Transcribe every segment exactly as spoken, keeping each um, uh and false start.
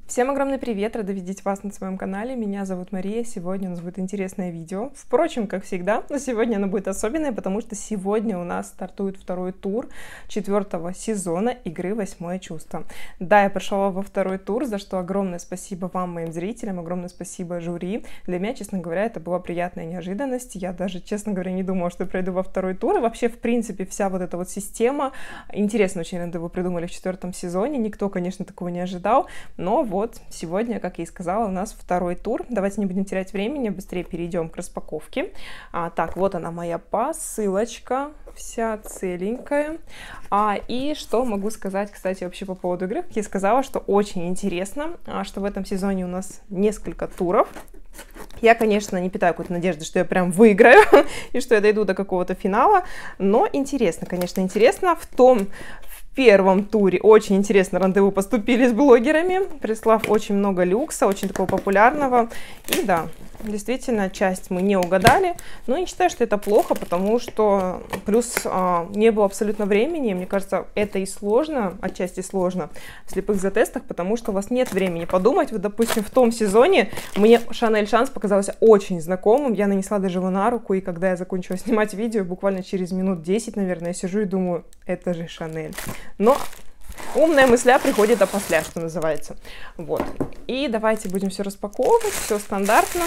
Всем огромный привет, рада видеть вас на своем канале. Меня зовут Мария, сегодня у нас будет интересное видео. Впрочем, как всегда, но сегодня оно будет особенное, потому что сегодня у нас стартует второй тур четвертого сезона игры «Восьмое чувство». Да, я прошла во второй тур, за что огромное спасибо вам, моим зрителям, огромное спасибо жюри. Для меня, честно говоря, это была приятная неожиданность. Я даже, честно говоря, не думала, что я пройду во второй тур. И вообще, в принципе, вся вот эта вот система, интересно очень, надо его придумали в четвертом сезоне. Никто, конечно, такого не ожидал, но вот Вот, сегодня, как я и сказала, у нас второй тур. Давайте не будем терять времени, быстрее перейдем к распаковке. А, так, вот она моя посылочка, вся целенькая. А, и что могу сказать, кстати, вообще по поводу игры. Как я сказала, что очень интересно, а, что в этом сезоне у нас несколько туров. Я, конечно, не питаю какой-то надежды, что я прям выиграю и что я дойду до какого-то финала, но интересно, конечно, интересно в том, В первом туре очень интересно рандеву поступили с блогерами, прислав очень много люкса, очень такого популярного. И да, действительно, часть мы не угадали, но я не считаю, что это плохо, потому что плюс а, не было абсолютно времени. Мне кажется, это и сложно, отчасти сложно в слепых затестах, потому что у вас нет времени подумать. Вот, допустим, в том сезоне мне Шанель Шанс показался очень знакомым, я нанесла даже его на руку, и когда я закончила снимать видео, буквально через минут десять, наверное, я сижу и думаю, это же Шанель. Но умная мысля приходит опосля, что называется. Вот. И давайте будем все распаковывать, все стандартно.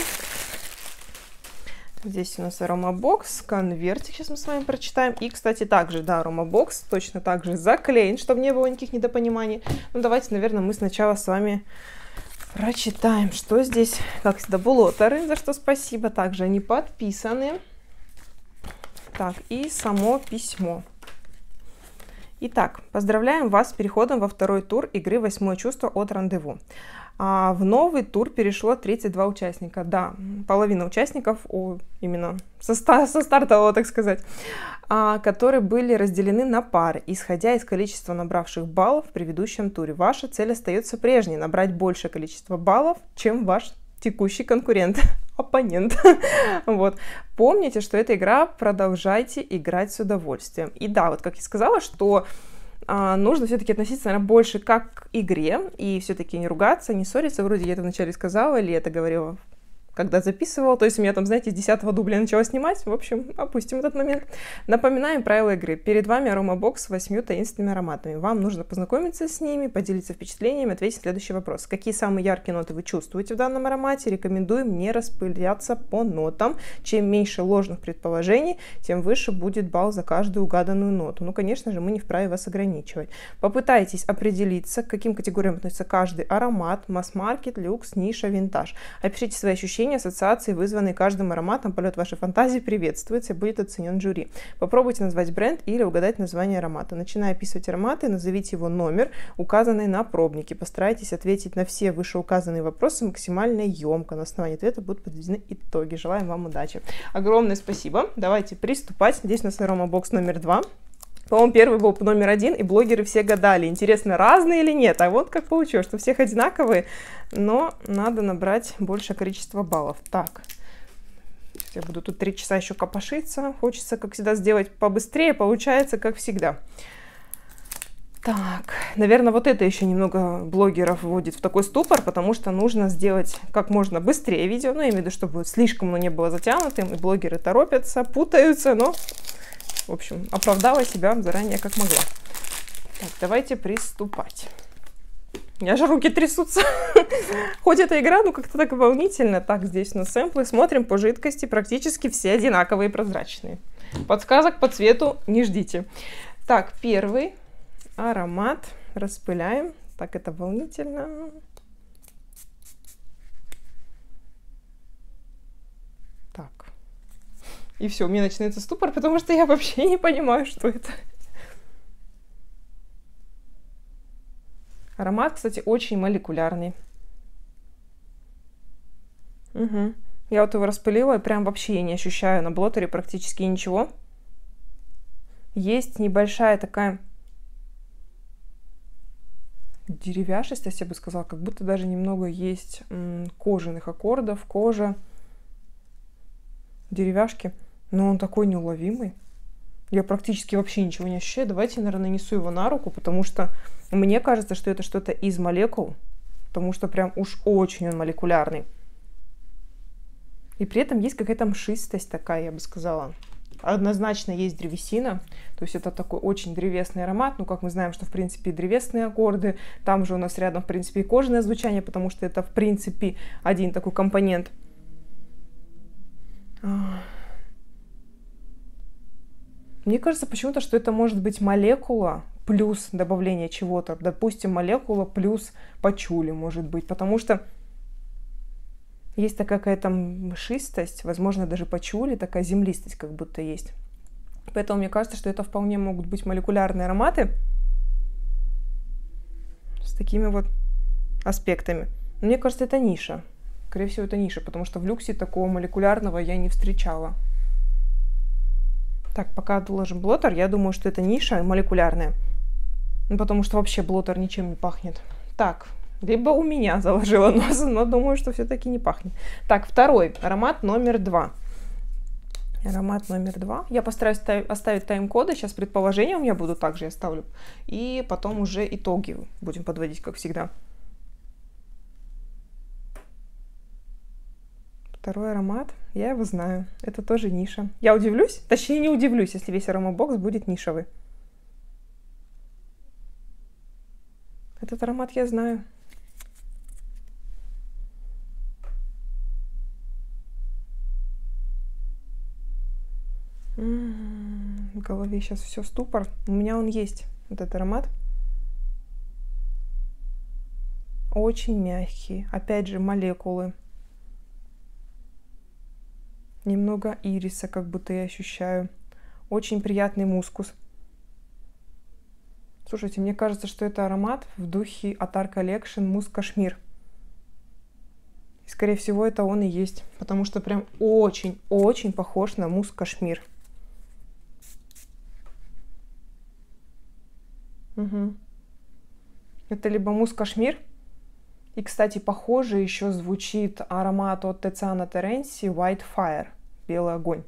Здесь у нас аромабокс, конвертик, сейчас мы с вами прочитаем. И, кстати, также, да, аромабокс точно так же заклеен, чтобы не было никаких недопониманий. Ну, давайте, наверное, мы сначала с вами прочитаем, что здесь. Как всегда, булотеры, за что спасибо. Также они подписаны. Так, и само письмо. Итак, поздравляем вас с переходом во второй тур игры «Восьмое чувство» от Рандеву. А в новый тур перешло тридцать два участника. Да, половина участников, о, именно со, ста со стартового, так сказать, а, которые были разделены на пары, исходя из количества набравших баллов в предыдущем туре. Ваша цель остается прежней – набрать большее количество баллов, чем ваш текущий конкурент, оппонент. Вот. Помните, что эта игра, продолжайте играть с удовольствием. И да, вот как я сказала, что а, нужно все-таки относиться, наверное, больше как к игре, и все-таки не ругаться, не ссориться. Вроде я это вначале сказала, или это говорила, когда записывала. То есть у меня там, знаете, с десятого дубля я начала снимать. В общем, опустим этот момент. Напоминаем правила игры. Перед вами аромабокс с восьмью таинственными ароматами. Вам нужно познакомиться с ними, поделиться впечатлениями, ответить на следующий вопрос. Какие самые яркие ноты вы чувствуете в данном аромате? Рекомендуем не распыляться по нотам. Чем меньше ложных предположений, тем выше будет балл за каждую угаданную ноту. Ну, конечно же, мы не вправе вас ограничивать. Попытайтесь определиться, к каким категориям относится каждый аромат: масс-маркет, люкс, ниша, винтаж. Опишите свои ощущения, ассоциации, вызванные каждым ароматом. Полет вашей фантазии приветствуется и будет оценен жюри. Попробуйте назвать бренд или угадать название аромата. Начиная описывать ароматы, назовите его номер, указанный на пробнике. Постарайтесь ответить на все вышеуказанные вопросы максимально емко. На основании ответа будут подведены итоги. Желаем вам удачи. Огромное спасибо. Давайте приступать. Здесь у нас аромабокс номер два. По-моему, первый был номер один, и блогеры все гадали, интересно, разные или нет. А вот как получилось, что всех одинаковые, но надо набрать большее количество баллов. Так, я буду тут три часа еще копошиться. Хочется, как всегда, сделать побыстрее, получается, как всегда. Так, наверное, вот это еще немного блогеров вводит в такой ступор, потому что нужно сделать как можно быстрее видео. Ну, я имею в виду, чтобы слишком оно не было затянутым, и блогеры торопятся, путаются, но... В общем, оправдала себя заранее как могла. Так, давайте приступать. У меня же руки трясутся. Хоть эта игра, ну как-то так волнительно. Так, здесь у нас сэмплы. Смотрим по жидкости. Практически все одинаковые и прозрачные. Подсказок по цвету не ждите. Так, первый аромат. Распыляем. Так, это волнительно. И все, у меня начинается ступор, потому что я вообще не понимаю, что это. Аромат, кстати, очень молекулярный. Угу. Я вот его распылила, и прям вообще не ощущаю на блотере практически ничего. Есть небольшая такая деревяшесть, я бы сказала, как будто даже немного есть кожаных аккордов, кожа, деревяшки. Но он такой неуловимый. Я практически вообще ничего не ощущаю. Давайте я, наверное, нанесу его на руку, потому что мне кажется, что это что-то из молекул. потому что прям уж очень он молекулярный. И при этом есть какая-то мшистость такая, я бы сказала. Однозначно есть древесина, то есть это такой очень древесный аромат. Ну, как мы знаем, что в принципе древесные аккорды, там же у нас рядом в принципе и кожаное звучание, потому что это в принципе один такой компонент. Мне кажется почему-то, что это может быть молекула плюс добавление чего-то. Допустим, молекула плюс пачули может быть, потому что есть такая какая-то мшистость, возможно, даже пачули, такая землистость как будто есть. Поэтому мне кажется, что это вполне могут быть молекулярные ароматы с такими вот аспектами. Но мне кажется, это ниша. Скорее всего, это ниша, потому что в люксе такого молекулярного я не встречала. Так, пока отложим блотер, я думаю, что это ниша молекулярная. Ну, потому что вообще блотер ничем не пахнет. Так, либо у меня заложила нос, но думаю, что все-таки не пахнет. Так, второй аромат номер два. Аромат номер два. Я постараюсь оставить тайм-коды. Сейчас предположения у меня будут, также я ставлю. И потом уже итоги будем подводить, как всегда. Второй аромат. Я его знаю. Это тоже ниша. Я удивлюсь, точнее не удивлюсь, если весь аромабокс будет нишевый. Этот аромат я знаю. В голове сейчас все ступор. У меня он есть, этот аромат. Очень мягкий. Опять же, молекулы. Немного ириса, как будто я ощущаю. Очень приятный мускус. Слушайте, мне кажется, что это аромат в духе Attar Collection Мусс Кашмир. И, скорее всего, это он и есть. Потому что прям очень-очень похож на Мусс Кашмир. Угу. Это либо Мусс Кашмир. И, кстати, похоже еще звучит аромат от Tiziana Terenzi White Fire. Белый огонь.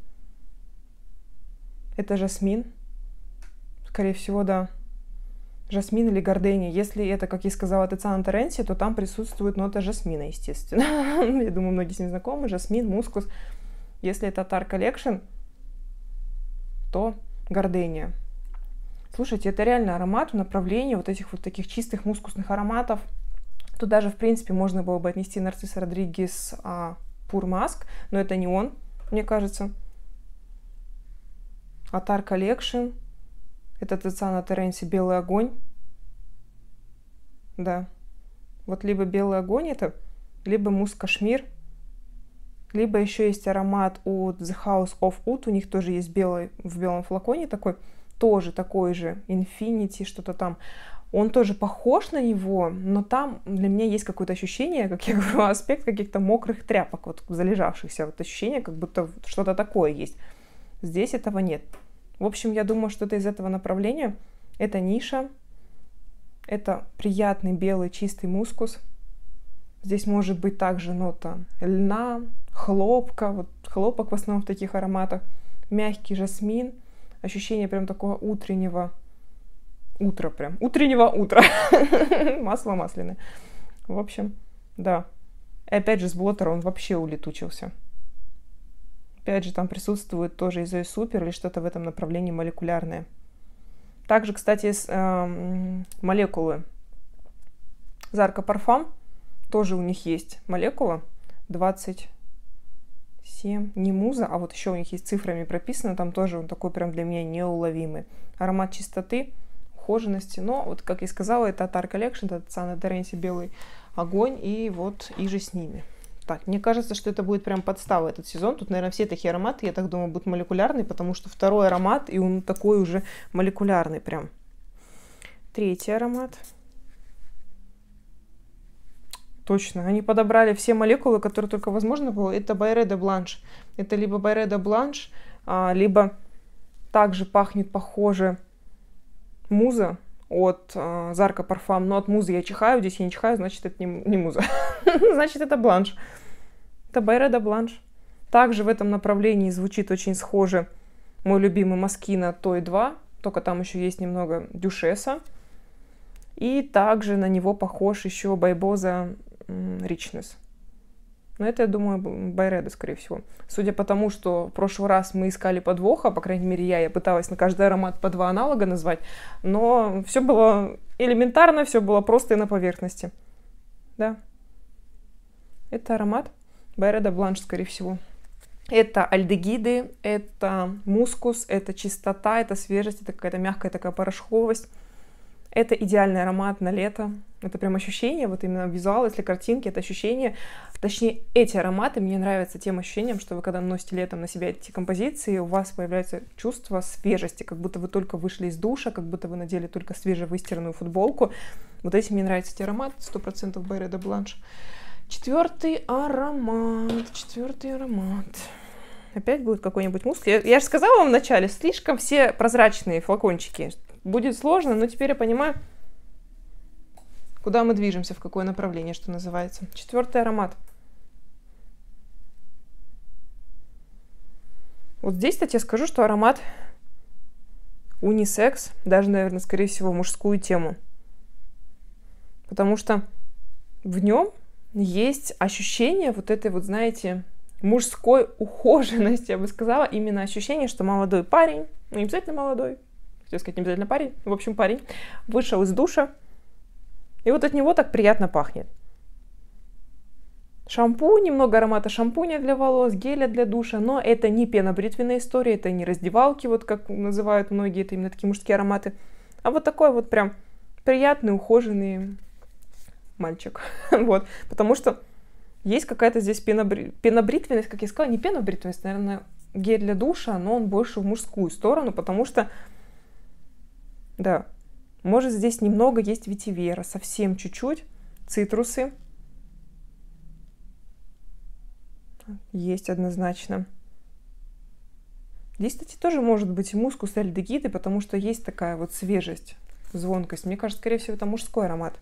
Это жасмин. Скорее всего, да. Жасмин или гордения. Если это, как я сказала, Tiziana Terenzi, то там присутствует нота жасмина, естественно. Я думаю, многие с ним знакомы. Жасмин, мускус. Если это Attar Collection, то гордения. Слушайте, это реально аромат в направлении вот этих вот таких чистых мускусных ароматов. Тут даже, в принципе, можно было бы отнести Нарцисс Родригес а, Pure Musk, но это не он, мне кажется. Attar Collection. Это Tiziana Terenzi Белый огонь. Да. Вот либо Белый огонь это, либо Мусс Кашмир. Либо еще есть аромат у The House of Oud. У них тоже есть белый, в белом флаконе такой. Тоже такой же. Infinity, что-то там. Он тоже похож на него, но там для меня есть какое-то ощущение, как я говорю, аспект каких-то мокрых тряпок, вот залежавшихся. Вот ощущение, как будто что-то такое есть. Здесь этого нет. В общем, я думаю, что это из этого направления. Это ниша. Это приятный белый чистый мускус. Здесь может быть также нота льна, хлопка. Вот хлопок в основном в таких ароматах. Мягкий жасмин. Ощущение прям такого утреннего утра прям. Утреннего утра. Масло масляное. В общем, да. И опять же с блотера он вообще улетучился. Опять же там присутствует тоже изои супер или что-то в этом направлении молекулярное. Также, кстати, с, э, молекулы Zarka Parfum. Тоже у них есть молекула двадцать семь. Не муза, а вот еще у них есть цифрами прописано. Там тоже он такой прям для меня неуловимый. Аромат чистоты, ухоженности. Но, вот как я сказала, это Attar Collection, это Tiziana Terenzi Белый огонь. И вот и же с ними. Так, мне кажется, что это будет прям подстава этот сезон. Тут, наверное, все такие ароматы, я так думаю, будут молекулярные, потому что второй аромат, и он такой уже молекулярный прям. Третий аромат. Точно, они подобрали все молекулы, которые только возможно было. Это Byredo Blanche. Это либо Byredo Blanche, а, либо также пахнет похоже муза от а, Zarka Parfum. Но от музы я чихаю, здесь я не чихаю, значит, это не, не муза. Значит, это Бланш. Это Byredo Blanche. Также в этом направлении звучит очень схоже мой любимый Moschino Той два, только там еще есть немного дюшеса. И также на него похож еще Байбоза Richness. Но это, я думаю, Байреда, скорее всего. Судя по тому, что в прошлый раз мы искали подвоха, по крайней мере я, я пыталась на каждый аромат по два аналога назвать, но все было элементарно, все было просто и на поверхности. Да. Это аромат Байреда Бланш, скорее всего. Это альдегиды, это мускус, это чистота, это свежесть, это какая-то мягкая такая порошковость. Это идеальный аромат на лето. Это прям ощущение, вот именно визуал, если картинки, это ощущение. Точнее, эти ароматы мне нравятся тем ощущением, что вы когда носите летом на себя эти композиции, у вас появляется чувство свежести, как будто вы только вышли из душа, как будто вы надели только свежевыстиранную футболку. Вот этим мне нравится эти ароматы, сто процентов Байреда Бланш. Четвертый аромат, четвертый аромат. Опять будет какой-нибудь мускус. Я, я же сказала вам в начале, слишком все прозрачные флакончики. Будет сложно, но теперь я понимаю, куда мы движемся, в какое направление, что называется. Четвертый аромат. Вот здесь, кстати, я скажу, что аромат унисекс, даже, наверное, скорее всего, мужскую тему. Потому что в нем есть ощущение вот этой вот, знаете, мужской ухоженности, я бы сказала, именно ощущение, что молодой парень, ну не обязательно молодой, хотел сказать, не обязательно парень, в общем, парень, вышел из душа, и вот от него так приятно пахнет. Шампунь, немного аромата шампуня для волос, геля для душа, но это не пенобритвенная история, это не раздевалки, вот как называют многие, это именно такие мужские ароматы, а вот такой вот прям приятный, ухоженный мальчик, вот, потому что есть какая-то здесь пенобри... пенобритвенность, как я сказала, не пенобритвенность, наверное, гель для душа, но он больше в мужскую сторону, потому что, да, может здесь немного есть ветивера, совсем чуть-чуть, цитрусы, есть однозначно. Здесь, кстати, тоже может быть и мускус, и альдегиды, потому что есть такая вот свежесть, звонкость. Мне кажется, скорее всего, это мужской аромат.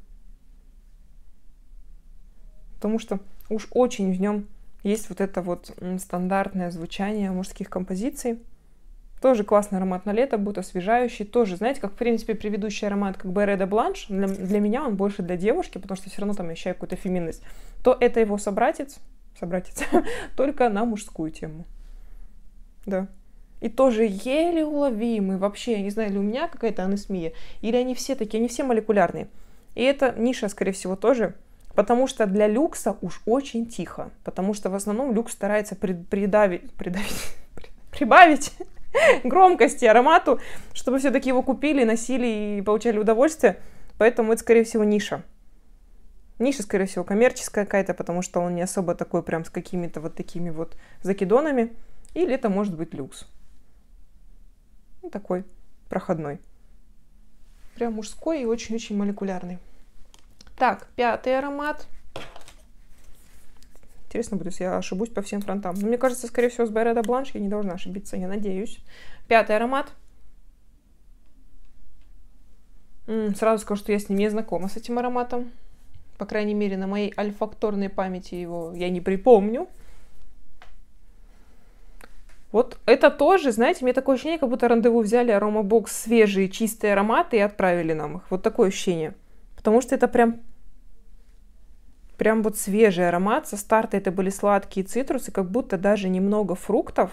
Потому что уж очень в нем есть вот это вот стандартное звучание мужских композиций. Тоже классный аромат на лето, будет освежающий. Тоже, знаете, как в принципе предыдущий аромат, как Байреда Бланш, для, для меня он больше для девушки, потому что все равно там я ощущаю какую-то феминность. То это его собратец, собратец, только на мужскую тему. Да. И тоже еле уловимый. Вообще, я не знаю, или у меня какая-то анисмия, или они все такие, они все молекулярные. И эта ниша, скорее всего, тоже. Потому что для люкса уж очень тихо. Потому что в основном люкс старается придавить, придавить, прибавить громкости аромату, чтобы все-таки его купили, носили и получали удовольствие. Поэтому это, скорее всего, ниша. Ниша, скорее всего, коммерческая какая-то, потому что он не особо такой прям с какими-то вот такими вот закидонами. Или это может быть люкс. Ну, такой проходной. Прям мужской и очень-очень молекулярный. Так, пятый аромат. Интересно будет, если я ошибусь по всем фронтам. Но мне кажется, скорее всего, с Байреда Бланш я не должна ошибиться, я надеюсь. Пятый аромат. М-м, сразу скажу, что я с ним не знакома, с этим ароматом. По крайней мере, на моей альфакторной памяти его я не припомню. Вот это тоже, знаете, мне такое ощущение, как будто Рандеву взяли аромабокс свежие, чистые ароматы и отправили нам их. Вот такое ощущение. Потому что это прям, прям вот свежий аромат. Со старта это были сладкие цитрусы, как будто даже немного фруктов.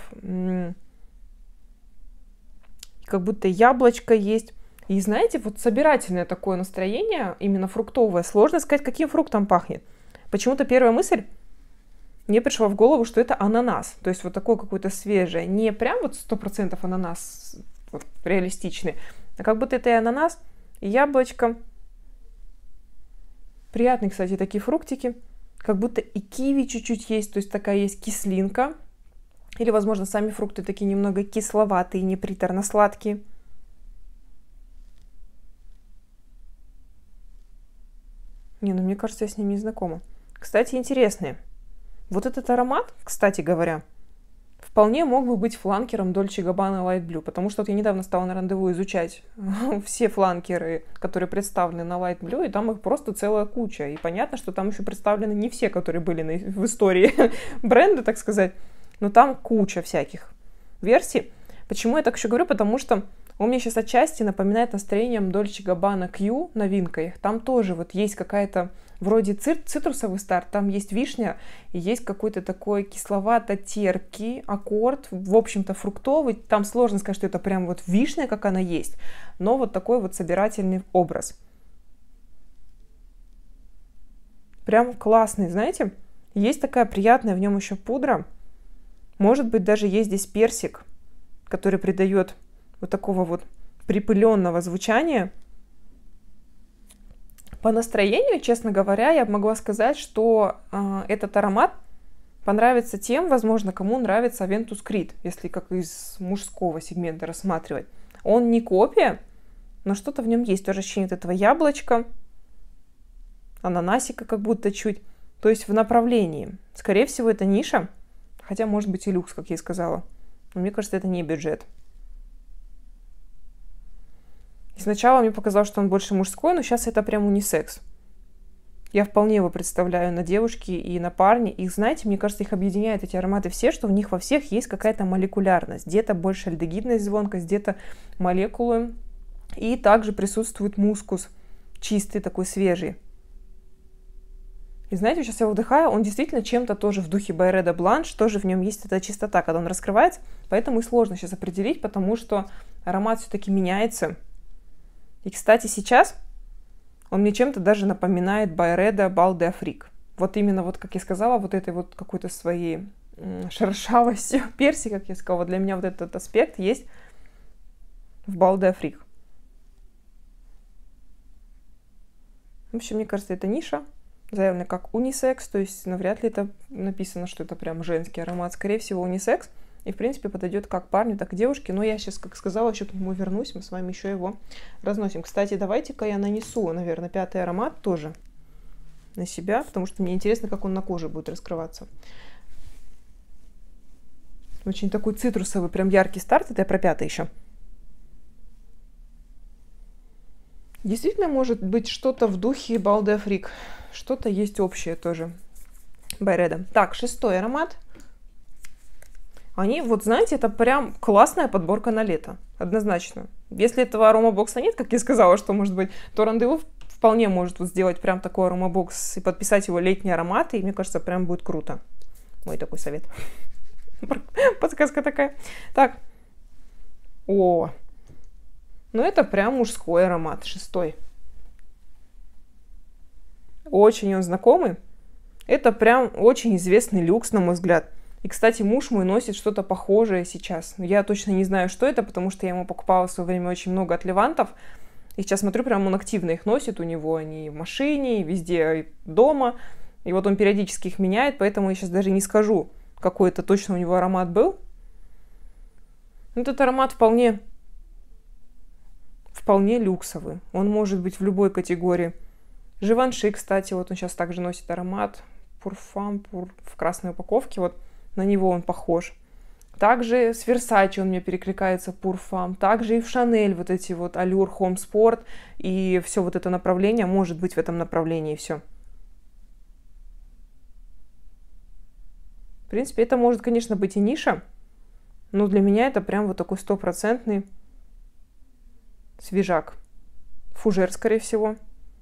Как будто яблочко есть. И знаете, вот собирательное такое настроение, именно фруктовое. Сложно сказать, каким фруктом пахнет. Почему-то первая мысль мне пришла в голову, что это ананас. То есть вот такое какое-то свежее. Не прям вот сто процентов ананас вот, реалистичный, а как будто это и ананас, и яблочко. Приятные, кстати, такие фруктики. Как будто и киви чуть-чуть есть, то есть такая есть кислинка. Или, возможно, сами фрукты такие немного кисловатые, не приторно-сладкие. Не, ну мне кажется, я с ним не знакома. Кстати, интересные. Вот этот аромат, кстати говоря, вполне мог бы быть фланкером Dolce Gabbana Light Blue, потому что вот я недавно стала на Рандеву изучать все фланкеры, которые представлены на Light Blue, и там их просто целая куча. И понятно, что там еще представлены не все, которые были на, в истории бренда, так сказать, но там куча всяких версий. Почему я так еще говорю? Потому что Он мне сейчас отчасти напоминает настроением Dolce Gabbana Q новинкой. Там тоже вот есть какая-то вроде цитрусовый старт, там есть вишня и есть какой-то такой кисловато-терпкий аккорд, в общем-то фруктовый. Там сложно сказать, что это прям вот вишня, как она есть, но вот такой вот собирательный образ. Прям классный, знаете? Есть такая приятная в нем еще пудра. Может быть, даже есть здесь персик, который придает вот такого вот припыленного звучания. По настроению, честно говоря, я могла сказать, что э, этот аромат понравится тем, возможно, кому нравится Aventus Creed, если как из мужского сегмента рассматривать. Он не копия, но что-то в нем есть. Тоже ощущение вот этого яблочка, ананасика как будто чуть. То есть в направлении. Скорее всего, это ниша, хотя может быть и люкс, как я и сказала. Но мне кажется, это не бюджет. И сначала мне показалось, что он больше мужской, но сейчас это прям унисекс. Я вполне его представляю на девушке и на парне. И знаете, мне кажется, их объединяют эти ароматы все, что в них во всех есть какая-то молекулярность. Где-то больше альдегидность, звонкость, где-то молекулы. И также присутствует мускус, чистый, такой свежий. И знаете, сейчас я вдыхаю, он действительно чем-то тоже в духе Byredo Blanche, тоже в нем есть эта чистота, когда он раскрывается. Поэтому и сложно сейчас определить, потому что аромат все-таки меняется. И, кстати, сейчас он мне чем-то даже напоминает Byredo Bal d'Afrique. Вот именно, вот как я сказала, вот этой вот какой-то своей шершавостью перси, как я сказала, для меня вот этот аспект есть в Bal d'Afrique. В общем, мне кажется, это ниша, заявлено как унисекс, то есть навряд ли это написано, что это прям женский аромат. Скорее всего, унисекс. И, в принципе, подойдет как парню, так и девушке. Но я сейчас, как сказала, еще к нему вернусь. Мы с вами еще его разносим. Кстати, давайте-ка я нанесу, наверное, пятый аромат тоже на себя, потому что мне интересно, как он на коже будет раскрываться. Очень такой цитрусовый, прям яркий старт. Это я про пятый еще. Действительно, может быть, что-то в духе Bal d'Afrique. Что-то есть общее тоже. Byredo. Так, шестой аромат. Они, вот знаете, это прям классная подборка на лето. Однозначно. Если этого аромабокса нет, как я сказала, что может быть, то Рандеву вполне может вот сделать прям такой аромабокс и подписать его летние ароматы. И мне кажется, прям будет круто. Мой такой совет. Подсказка такая. Так. О. Ну это прям мужской аромат. Шестой. Очень он знакомый. Это прям очень известный люкс, на мой взгляд. И, кстати, муж мой носит что-то похожее сейчас. Я точно не знаю, что это, потому что я ему покупала в свое время очень много от Левантов. И сейчас смотрю, прям он активно их носит. У него они в машине, везде, и дома. И вот он периодически их меняет, поэтому я сейчас даже не скажу, какой это точно у него аромат был. Этот аромат вполне, вполне люксовый. Он может быть в любой категории. Живанши, кстати, вот он сейчас также носит аромат. Пурфам, пур, в красной упаковке. Вот. На него он похож. Также с Versace он мне перекликается, Пурфам. Также и в Шанель вот эти вот Allure, Home Sport. И все вот это направление может быть в этом направлении. Все. В принципе, это может, конечно, быть и ниша. Но для меня это прям вот такой стопроцентный свежак. Фужер, скорее всего.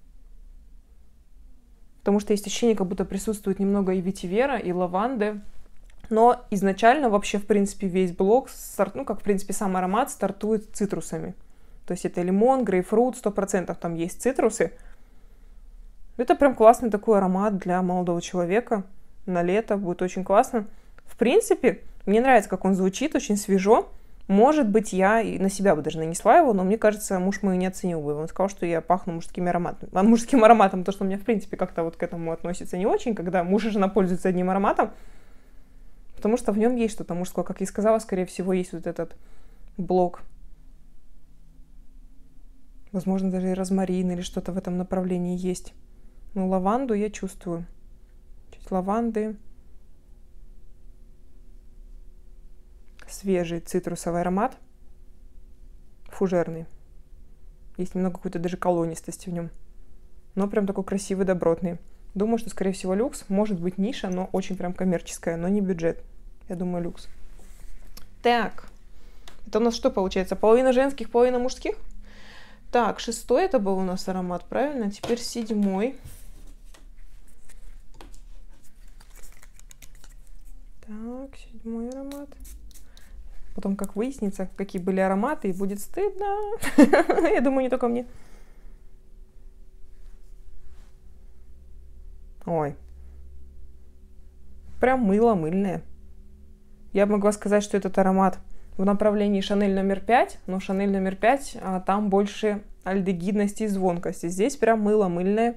Потому что есть ощущение, как будто присутствует немного и ветивера, и лаванды. Но изначально вообще, в принципе, весь блок, старт, ну, как, в принципе, сам аромат стартует цитрусами. То есть это лимон, грейпфрут, сто процентов там есть цитрусы. Это прям классный такой аромат для молодого человека. На лето будет очень классно. В принципе, мне нравится, как он звучит, очень свежо. Может быть, я и на себя бы даже нанесла его, но мне кажется, муж мой не оценил бы. Он сказал, что я пахну мужским ароматом. А мужским ароматом, то, что у меня, в принципе, как-то вот к этому относится не очень, когда муж и жена пользуются одним ароматом. Потому что в нем есть что-то мужское. Как я и сказала, скорее всего, есть вот этот блок. Возможно, даже и розмарин или что-то в этом направлении есть. Но лаванду я чувствую. Чуть лаванды. Свежий цитрусовый аромат. Фужерный. Есть немного какой-то даже колонистости в нем. Но прям такой красивый, добротный. Думаю, что, скорее всего, люкс. Может быть, ниша, но очень прям коммерческая, но не бюджет. Я думаю, люкс. Так. Это у нас что получается? Половина женских, половина мужских? Так, шестой это был у нас аромат, правильно? Теперь седьмой. Так, седьмой аромат. Потом, как выяснится, какие были ароматы, и будет стыдно. Я думаю, не только мне. Ой. Прям мыло мыльное. Я бы могла сказать, что этот аромат в направлении Шанель номер пять, но Шанель номер пять, а там больше альдегидности и звонкости. Здесь прям мыло мыльное.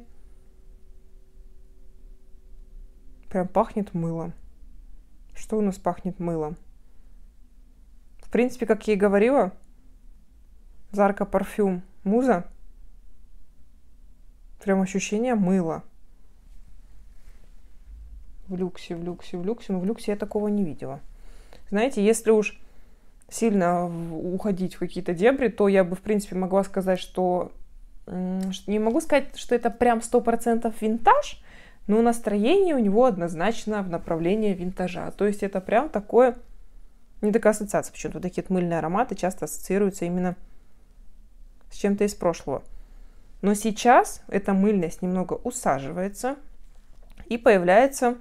Прям пахнет мылом. Что у нас пахнет мылом? В принципе, как я и говорила, Zarka парфюм Муза. Прям ощущение мыла. В люксе, в люксе, в люксе. Но в люксе я такого не видела. Знаете, если уж сильно уходить в какие-то дебри, то я бы, в принципе, могла сказать, что... Не могу сказать, что это прям сто процентов винтаж, но настроение у него однозначно в направлении винтажа. То есть это прям такое... Не такая ассоциация. Почему-то вот такие вот мыльные ароматы часто ассоциируются именно с чем-то из прошлого. Но сейчас эта мыльность немного усаживается и появляется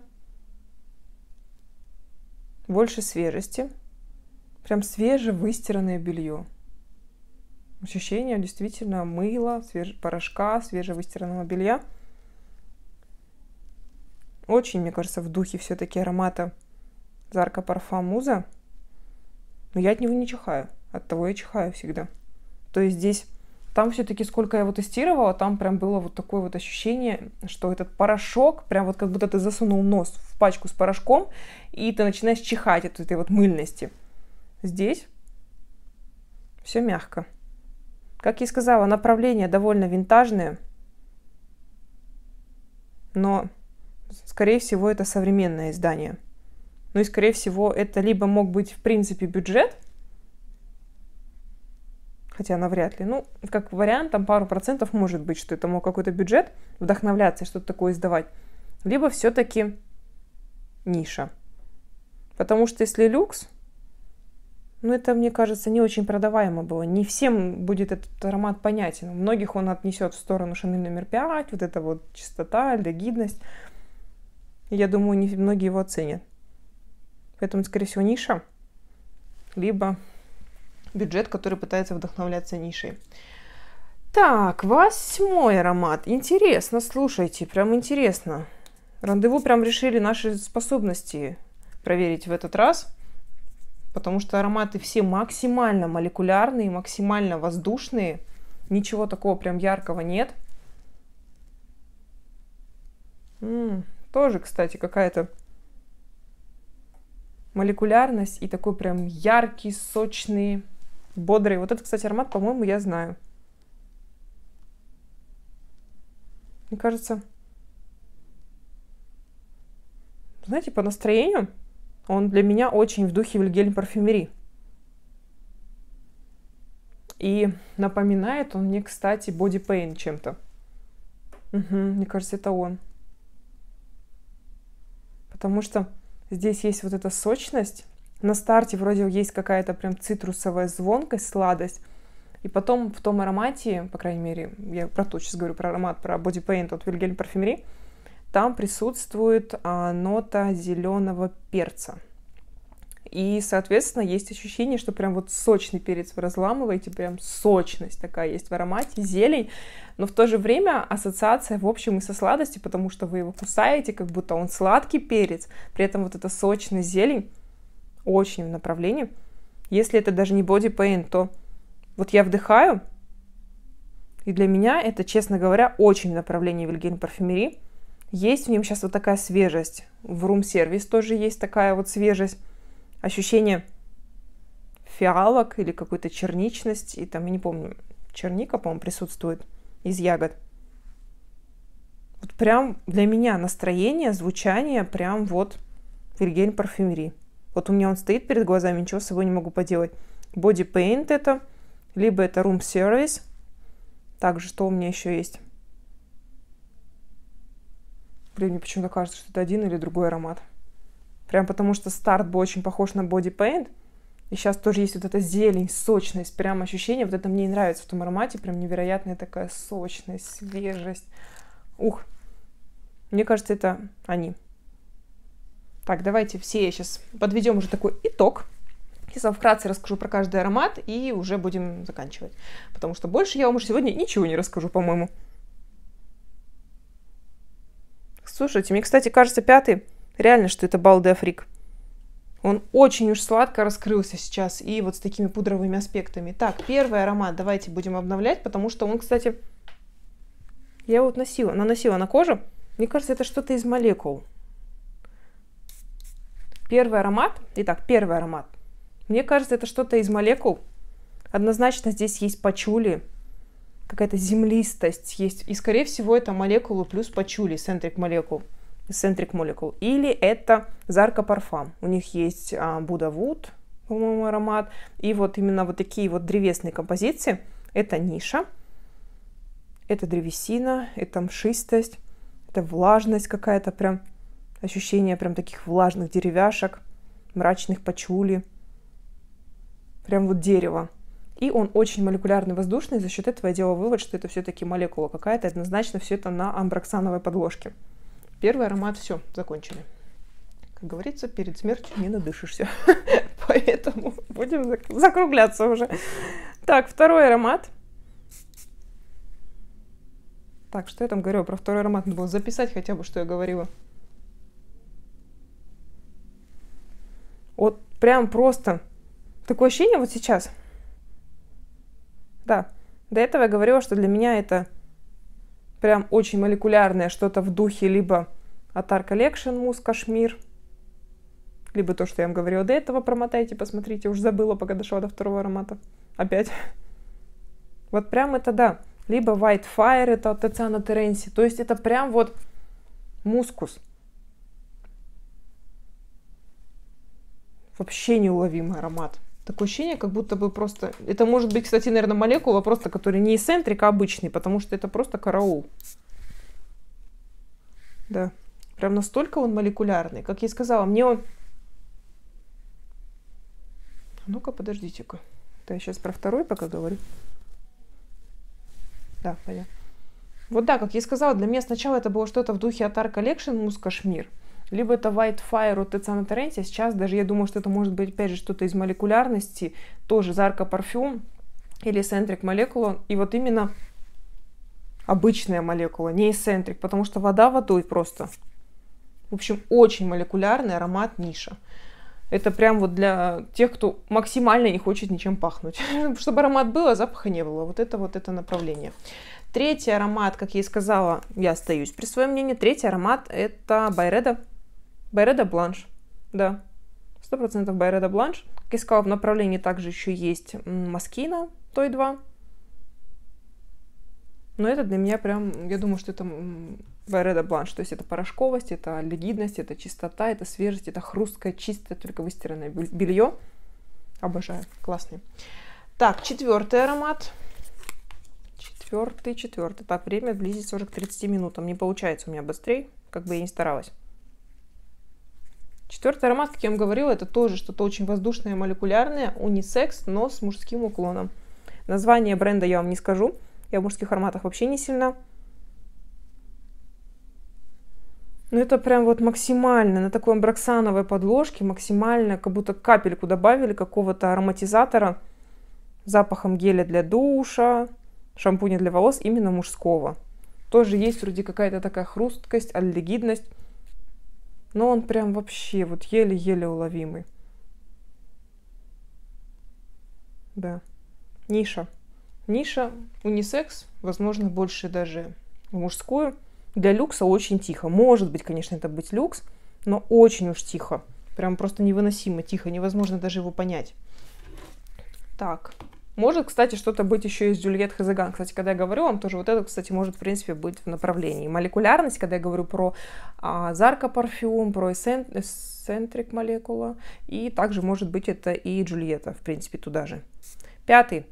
больше свежести. Прям свежевыстиранное белье. Ощущение действительно мыла, свеж... порошка, свежевыстиранного белья. Очень, мне кажется, в духе все-таки аромата Zarka парфюм Муза. Но я от него не чихаю. От того я чихаю всегда. То есть здесь, там все-таки сколько я его тестировала, там прям было вот такое вот ощущение, что этот порошок, прям вот как будто ты засунул нос в пачку с порошком, и ты начинаешь чихать от этой вот мыльности. Здесь все мягко. Как я и сказала, направление довольно винтажное, но, скорее всего, это современное издание. Ну и, скорее всего, это либо мог быть, в принципе, бюджет, хотя навряд ли. Ну, как вариант, там пару процентов может быть, что это мог какой-то бюджет вдохновляться, что-то такое издавать. Либо все-таки ниша. Потому что если люкс, ну, это, мне кажется, не очень продаваемо было. Не всем будет этот аромат понятен. У многих он отнесет в сторону Шанель номер пять, вот эта вот чистота, альдегидность. И я думаю, не многие его оценят. Поэтому, скорее всего, ниша, либо бюджет, который пытается вдохновляться нишей. Так, восьмой аромат. Интересно, слушайте, прям интересно. Рандеву прям решили наши способности проверить в этот раз, потому что ароматы все максимально молекулярные, максимально воздушные. Ничего такого прям яркого нет. М-м, тоже, кстати, какая-то молекулярность и такой прям яркий, сочный, бодрый. Вот этот, кстати, аромат, по-моему, я знаю. Мне кажется, знаете, по настроению он для меня очень в духе Вильгельм парфюмери. И напоминает он мне, кстати, Body Paint чем-то. Угу, мне кажется, это он. Потому что здесь есть вот эта сочность. На старте вроде есть какая-то прям цитрусовая звонкость, сладость. И потом в том аромате, по крайней мере, я про то сейчас говорю, про аромат, про Body Paint от Вильгельм парфюмери, там присутствует а, нота зеленого перца. И, соответственно, есть ощущение, что прям вот сочный перец вы разламываете, прям сочность такая есть в аромате, зелень, но в то же время ассоциация в общем и со сладостью, потому что вы его кусаете, как будто он сладкий перец, при этом вот эта сочная зелень очень в направлении. Если это даже не Body Paint, то вот я вдыхаю, и для меня это, честно говоря, очень в направлении Вильгельм парфюмери. Есть в нем сейчас вот такая свежесть. В Room Service тоже есть такая вот свежесть. Ощущение фиалок или какой-то черничность. И там, я не помню, черника, по-моему, присутствует из ягод. Вот прям для меня настроение, звучание прям вот Вильгельм парфюмери. Вот у меня он стоит перед глазами, ничего с собой не могу поделать. Body Paint это, либо это Room Service. Также, что у меня еще есть? Блин, мне почему-то кажется, что это один или другой аромат. Прям потому что старт был очень похож на Body Paint. И сейчас тоже есть вот эта зелень, сочность, прям ощущение, вот это мне и нравится в том аромате, прям невероятная такая сочность, свежесть. Ух, мне кажется, это они. Так, давайте все сейчас подведем уже такой итог. Я вкратце расскажу про каждый аромат и уже будем заканчивать. Потому что больше я вам уже сегодня ничего не расскажу, по-моему. Слушайте, мне, кстати, кажется, пятый, реально, что это Бал де Африк. Он очень уж сладко раскрылся сейчас и вот с такими пудровыми аспектами. Так, первый аромат давайте будем обновлять, потому что он, кстати, я вот носила, наносила на кожу. Мне кажется, это что-то из молекул. Первый аромат. Итак, первый аромат. Мне кажется, это что-то из молекул. Однозначно здесь есть пачули, какая-то землистость есть. И, скорее всего, это молекулы плюс пачули, Centric Molecule. Centric Molecule. Или это Zarka Parfum. У них есть а, Buddha Wood, по-моему, аромат. И вот именно вот такие вот древесные композиции. Это ниша, это древесина, это мшистость, это влажность какая-то, прям ощущение прям таких влажных деревяшек, мрачных пачули. Прям вот дерево. И он очень молекулярный, воздушный. За счет этого я делала вывод, что это все-таки молекула какая-то. Однозначно все это на амброксановой подложке. Первый аромат, все, закончили. Как говорится, перед смертью не надышишься. Поэтому будем закругляться уже. Так, второй аромат. Так, что я там говорила про второй аромат? Надо было записать хотя бы, что я говорила. Вот прям просто такое ощущение вот сейчас. Да, до этого я говорила, что для меня это прям очень молекулярное что-то в духе либо Attar Collection Mousse Кашмир, либо то, что я вам говорила до этого, промотайте, посмотрите, уж забыла, пока дошла до второго аромата. Опять. Вот прям это да. Либо White Fire, это от Tiziana Terenzi. То есть это прям вот мускус. Вообще неуловимый аромат. Такое ощущение, как будто бы просто... Это может быть, кстати, наверное, молекула, просто который не эссентрик, а обычный, потому что это просто караул. Да. Прям настолько он молекулярный. Как я и сказала, мне он... Ну-ка, подождите-ка. Да, я сейчас про второй пока говорю. Да, понятно. Вот да, как я и сказала, для меня сначала это было что-то в духе Attar Collection Mousse Кашмир. Либо это White Fire от Tiziana Terenzi. А сейчас даже я думаю, что это может быть, опять же, что-то из молекулярности. Тоже Zarka Parfum или Centric Molecule. И вот именно обычная молекула, не эссентрик, потому что вода водой просто. В общем, очень молекулярный аромат ниша. Это прям вот для тех, кто максимально не хочет ничем пахнуть. Чтобы аромат был, а запаха не было. Вот это вот это направление. Третий аромат, как я и сказала, я остаюсь при своем мнении. Третий аромат это Byredo. Byredo Blanche. Да, сто процентов Byredo Blanche. Как я сказала, в направлении также еще есть Moschino той два. Но это для меня прям, я думаю, что это Byredo Blanche. То есть это порошковость, это легидность, это чистота, это свежесть, это хрусткое, чистое, только выстиранное белье. Обожаю, классный. Так, четвертый аромат. Четвертый, четвертый. Так, время близится уже к тридцати минутам. Не получается у меня быстрее, как бы я ни старалась. Четвертый аромат, как я вам говорила, это тоже что-то очень воздушное, молекулярное, унисекс, но с мужским уклоном. Название бренда я вам не скажу. Я в мужских ароматах вообще не сильна. Но это прям вот максимально на такой амброксановой подложке, максимально, как будто капельку добавили какого-то ароматизатора с запахом геля для душа, шампуня для волос, именно мужского. Тоже есть вроде какая-то такая хрусткость, альдегидность. Но он прям вообще вот еле-еле уловимый. Да. Ниша. Ниша, унисекс, возможно, больше даже в мужскую. Для люкса очень тихо. Может быть, конечно, это быть люкс, но очень уж тихо. Прям просто невыносимо тихо. Невозможно даже его понять. Так. Может, кстати, что-то быть еще из Juliette Hazeghan. Кстати, когда я говорю вам, тоже вот это, кстати, может, в принципе, быть в направлении. Молекулярность, когда я говорю про а, Zarka Parfum, про Centric Molecule, и также, может быть, это и Juliette, в принципе, туда же. Пятый.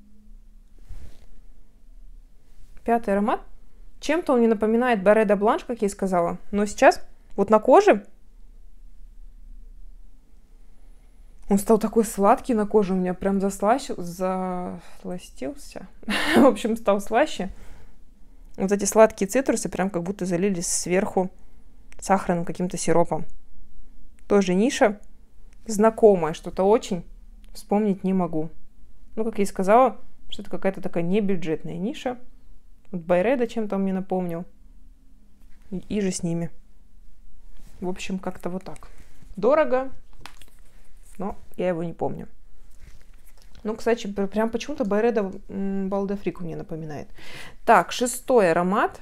Пятый аромат. Чем-то он мне напоминает Byredo Blanche, как я и сказала. Но сейчас вот на коже Он стал такой сладкий на коже, у меня прям заслащил, засластился. В общем, стал слаще. Вот эти сладкие цитрусы прям как будто залились сверху сахарным каким-то сиропом. Тоже ниша. Знакомое что-то очень. Вспомнить не могу. Ну, как я и сказала, что это какая-то такая небюджетная ниша. Вот Байреда чем-то он мне напомнил. И, и же с ними. В общем, как-то вот так. Дорого. Но я его не помню. Ну, кстати, прям почему-то Байреда Балдефрику мне напоминает. Так, шестой аромат.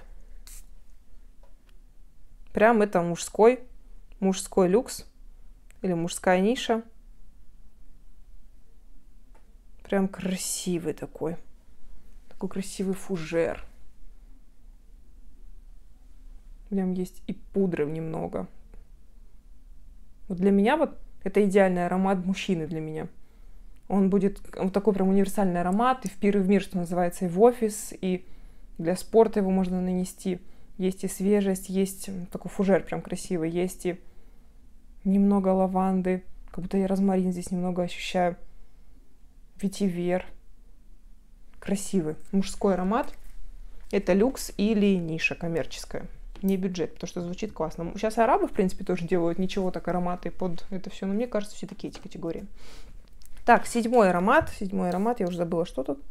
Прям это мужской. Мужской люкс. Или мужская ниша. Прям красивый такой. Такой красивый фужер. Прям есть и пудры немного. Вот для меня вот это идеальный аромат мужчины для меня. Он будет вот такой прям универсальный аромат. И в пир, и в мир, что называется, и в офис, и для спорта его можно нанести. Есть и свежесть, есть такой фужер прям красивый. Есть и немного лаванды. Как будто я розмарин здесь немного ощущаю. Ветивер. Красивый мужской аромат. Это люкс или ниша коммерческая. Не бюджет, потому что звучит классно. Сейчас арабы, в принципе, тоже делают ничего так ароматы под это все, но мне кажется, все такие эти категории. Так, седьмой аромат. Седьмой аромат, я уже забыла, что тут.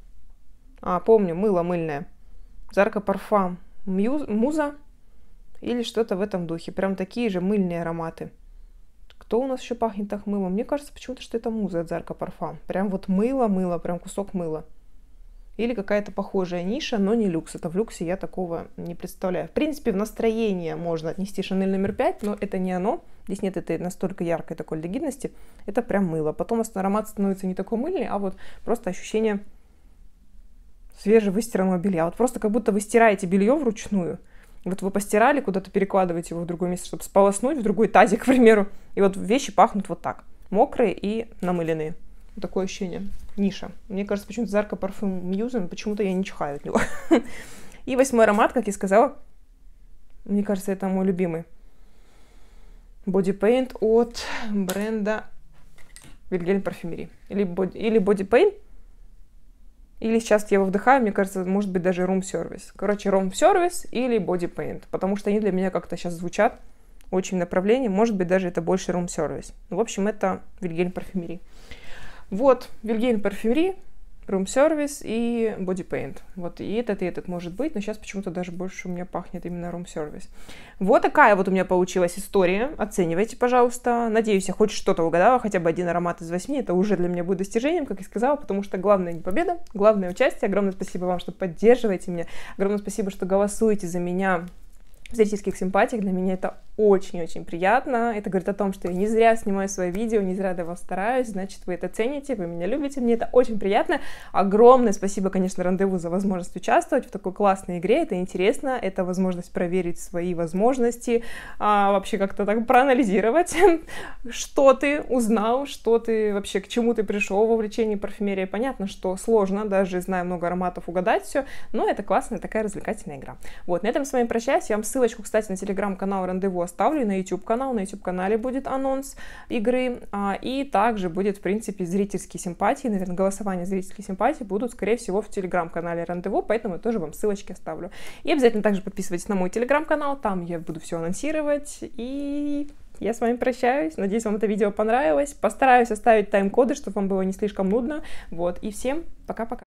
А, помню, мыло мыльное. Зарка Парфам Муза или что-то в этом духе. Прям такие же мыльные ароматы. Кто у нас еще пахнет так мылом? Мне кажется почему-то, что это Муза от Зарка Парфам. Прям вот мыло-мыло, прям кусок мыла. Или какая-то похожая ниша, но не люкс. Это в люксе я такого не представляю. В принципе, в настроение можно отнести Шанель номер пять, но это не оно. Здесь нет этой настолько яркой такой альдегидности. Это прям мыло. Потом аромат становится не такой мыльный, а вот просто ощущение свежевыстиранного белья. Вот просто как будто вы стираете белье вручную. Вот вы постирали, куда-то перекладываете его в другое место, чтобы сполоснуть, в другой тазик, к примеру. И вот вещи пахнут вот так. Мокрые и намыленные. Вот такое ощущение. Ниша. Мне кажется, почему-то Зарка Парфюм Мьюзен, почему-то я не чихаю от него. И восьмой аромат, как я сказала, мне кажется, это мой любимый. Body Paint от бренда Вильгельм Парфюмери. Или Body, или Body Paint, или сейчас я его вдыхаю, мне кажется, может быть даже Room Service. Короче, Room Service или Body Paint, потому что они для меня как-то сейчас звучат очень в направлении. Может быть, даже это больше Room Service. В общем, это Вильгельм Парфюмери. Вот, Вильгельм Парфюмери, Room Service и Body Paint. Вот и этот, и этот может быть, но сейчас почему-то даже больше у меня пахнет именно Room Service. Вот такая вот у меня получилась история. Оценивайте, пожалуйста. Надеюсь, я хоть что-то угадала, хотя бы один аромат из восьми. Это уже для меня будет достижением, как я сказала, потому что главное не победа, главное участие. Огромное спасибо вам, что поддерживаете меня. Огромное спасибо, что голосуете за меня в зрительских симпатиях. Для меня это очень-очень приятно. Это говорит о том, что я не зря снимаю свои видео, не зря для вас стараюсь. Значит, вы это цените, вы меня любите. Мне это очень приятно. Огромное спасибо, конечно, Рандеву за возможность участвовать в такой классной игре. Это интересно. Это возможность проверить свои возможности, а, вообще как-то так проанализировать, что ты узнал, что ты вообще, к чему ты пришел в увлечении парфюмерии. Понятно, что сложно, даже зная много ароматов, угадать все, но это классная такая развлекательная игра. Вот, на этом с вами прощаюсь. Я вам ссылочку, кстати, на телеграм-канал Рандеву оставлю, на YouTube-канал. На YouTube-канале будет анонс игры, а, и также будет, в принципе, зрительские симпатии, наверное, голосование зрительских симпатий будут, скорее всего, в телеграм-канале Рандеву, поэтому я тоже вам ссылочки оставлю. И обязательно также подписывайтесь на мой телеграм-канал, там я буду все анонсировать, и я с вами прощаюсь. Надеюсь, вам это видео понравилось. Постараюсь оставить тайм-коды, чтобы вам было не слишком нудно. Вот, и всем пока-пока.